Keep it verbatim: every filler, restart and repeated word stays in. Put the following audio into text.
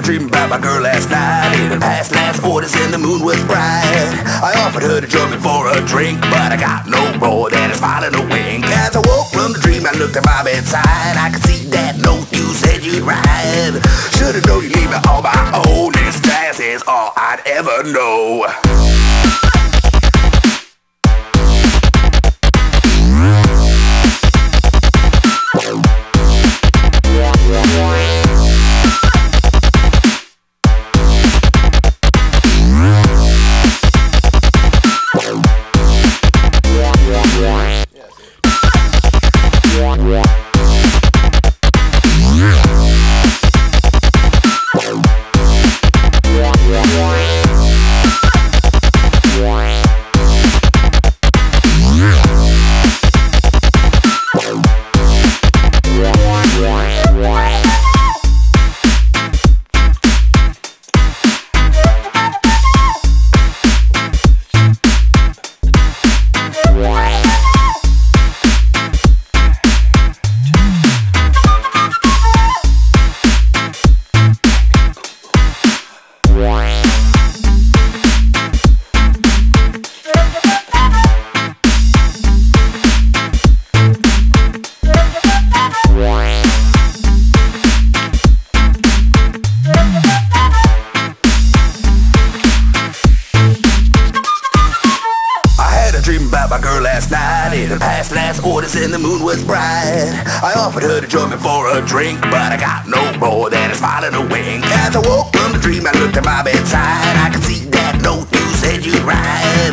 dream about my girl last night. In the past last orders and the moon was bright. I offered her to join me for a drink, but I got no more than a smile and a wink. As I woke from the dream, I looked at my bedside. I could see that note you said you'd write. Should've known you'd leave me on my own. This jazz is all I'd ever know. My girl last night, in the past last orders and the moon was bright. I offered her to join me for a drink, but I got no more than a smile and a wink. As I woke from the dream, I looked at my bedside. I could see that note you said you'd write.